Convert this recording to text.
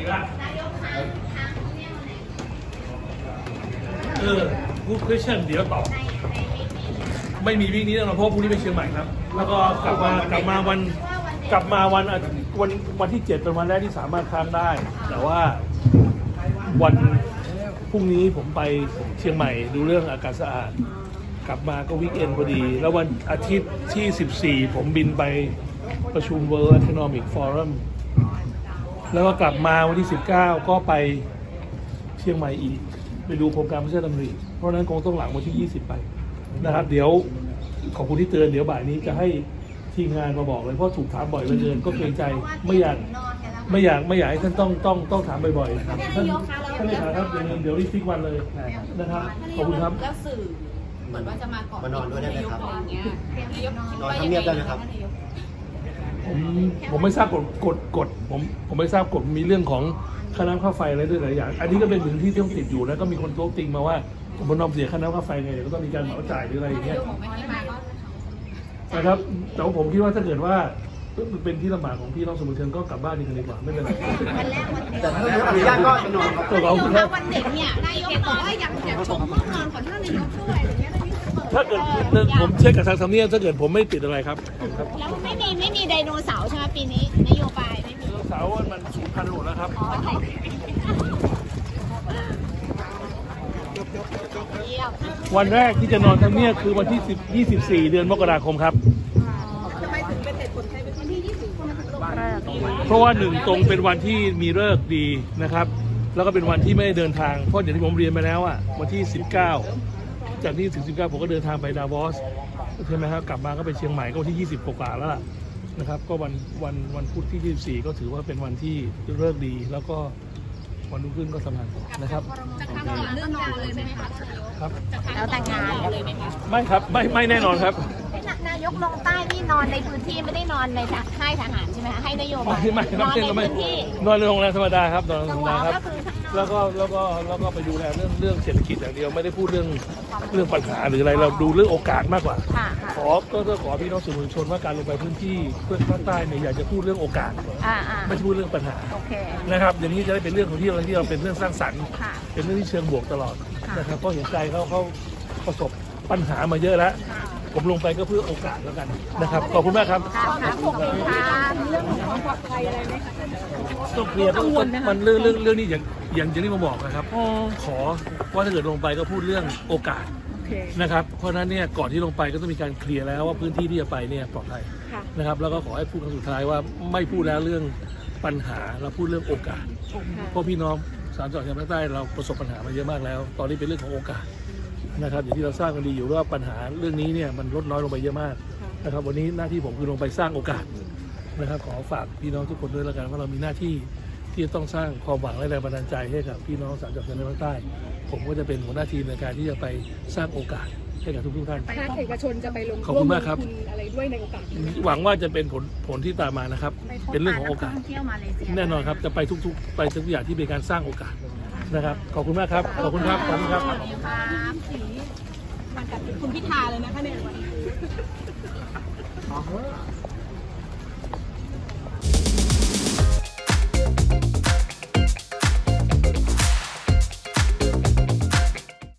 อีกละพูด question เดี๋ยวตอบไม่มีวิกนี้แล้วเพราะพรุ่งนี้ไปเชียงใหม่ครับแล้วก็กลับมาวันที่7เป็นวันแรกที่สามารถค้างได้แต่ว่าวันพรุ่งนี้ผมไปเชียงใหม่ดูเรื่องอากาศสะอาดกลับมาก็วีคเอนด์พอดีแล้ววันอาทิตย์ที่14ผมบินไปประชุม World Economic Forum แล้วก็กลับมาวันที่19ก็ไปเชียงใหม่อีกไปดูโครงการพระราชดำริเพราะนั้นคงต้องหลังวันที่20ไปนะครับเดี๋ยวขอบคุณที่เตือนเดี๋ยวบ่ายนี้จะให้ทีมงานมาบอกเลยเพราะถูกถามบ่อยเหลือเกินก็เกรงใจไม่อยากให้ท่านต้องถามบ่อยๆครับท่านเลขาครับเดี๋ยวรีบฟิกวันเลยนะครับขอบคุณครับแล้วสื่อเหมือนว่าจะมาก่อนมานอนด้วยได้ไหมครับนอนทำเนียบได้ไหมครับผมไม่ทราบกฎผมไม่ทราบกฎมีเรื่องของค่าน้ำค่าไฟอะไรด้วยหลายอย่างอันนี้ก็เป็นสิ่งที่ต้องติดอยู่แล้วก็มีคนโต้ติงมาว่าผมนอมเสียค่าน้ำค่าไฟไงเดี๋ยวก็ต้องมีการเหมาจ่ายหรืออะไรอย่างเงี้ยนะครับแต่ผมคิดว่าถ้าเกิดว่าเป็นที่ลำบากของพี่น้องสมุทรเชิงก็กลับบ้านดีกว่าไม่เป็นไรวันแรกแต่ถ้าไม่อนุญาตก็นอนครับวันเด็กเนี่ยนายกบอกว่าอยากชมห้องนอนของท่านนายกด้วยอย่างเงี้ยถ้าเกิดผมเช็คกับทางทำเนียบถ้าเกิดผมไม่ติดอะไรครับแล้วไม่มีไดโนเสาร์ใช่ไหมปีนี้นโยบายไม่มีไดโนเสาร์มันสูญพันธุ์หมดแล้วครับวันแรกที่จะนอนทำเนียบคือวันที่24เดือนมกราคมครับทำไมถึงเป็นเหตุผลใช้เป็นวันที่เพราะว่า1ตรงเป็นวันที่มีฤกษ์ดีนะครับแล้วก็เป็นวันที่ไม่ได้เดินทางเพราะอย่างที่ผมเรียนไปแล้วอ่ะวันที่19จากที่ถึง19ผมก็เดินทางไปดาวอสใช่ไหมครับกลับมาก็ไปเชียงใหม่ก็วันที่20กว่าแล้วล่ะนะครับก็วันพุธที่24ก็ถือว่าเป็นวันที่ฤกษ์ดีแล้วก็วันรุ่งขึ้นก็ทำงานนะครับจะทำก่อนเรื่องนอนเลยไหมคะครับแล้วแต่งงานเลยไหมคะไม่ครับไม่แน่นอนครับนายกลงใต้นี่นอนในพื้นที่ไม่ได้นอนในค่ายทหารใช่ไหมคะให้นโยบายนอนในพื้นที่นอนในโรงแรมธรรมดาครับนอนธรรมดาครับแล้วก็ไปดูแลเรื่องเศรษฐกิจอย่างเดียวไม่ได้พูดเรื่องปัญหาหรืออะไรเราดูเรื่องโอกาสมากกว่าขอพี่น้องสื่อมวลชนว่าการลงไปพื้นที่เพื่อภาคใต้เนี่ยอยากจะพูดเรื่องโอกาสไม่ใช่พูดเรื่องปัญหานะครับอย่างนี้จะได้เป็นเรื่องของที่เราเป็นเรื่องสร้างสรรค์เป็นเรื่องที่เชิงบวกตลอดนะครับเพราะเห็นใจเขาประสบปัญหามาเยอะแล้วผมลงไปก็เพื่อโอกาสแล้วกันนะครับขอบคุณมากครับเรื่องของความปลอดภัยอะไรไหมคะต้องเคลียร์มันเรื่องนี้อย่างที่ผมบอกนะครับขอว่าถ้าเกิดลงไปก็พูดเรื่องโอกาสนะครับเพราะนั้นเนี่ยก่อนที่ลงไปก็ต้องมีการเคลียร์แล้วว่าพื้นที่ที่จะไปเนี่ยปลอดภัยนะครับแล้วก็ขอให้พูดครั้งสุดท้ายว่าไม่พูดแล้วเรื่องปัญหาเราพูดเรื่องโอกาสเพราะพี่น้อง3 จังหวัดชายแดนภาคใต้เราประสบปัญหามาเยอะมากแล้วตอนนี้เป็นเรื่องของโอกาสนะครับอย่างที่เราทราบกันดีอยู่ว่าปัญหาเรื่องนี้เนี่ยมันลดน้อยลงไปเยอะมากนะครับวันนี้หน้าที่ผมคือลงไปสร้างโอกาสนะครับขอฝากพี่น้องทุกคนด้วยแล้วกันว่าเรามีหน้าที่ที่จะต้องสร้างความหวังและแรงบันดาลใจให้กับพี่น้อง3 จังหวัดชายแดนภาคใต้ผมก็จะเป็นหัวหน้าทีมในการที่จะไปสร้างโอกาสให้กับทุกท่านภาคเอกชนจะไปลงขอบคุณมากครับอะไรด้วยในโอกาสหวังว่าจะเป็นผลที่ตามมานะครับเป็นเรื่องของโอกาสแน่นอนครับจะไปทุกอย่างที่เป็นการสร้างโอกาสนะครับขอบคุณมากครับขอบคุณครับขอบคุณครับมันกับคุณพิธาเลยนะคะเนี่ย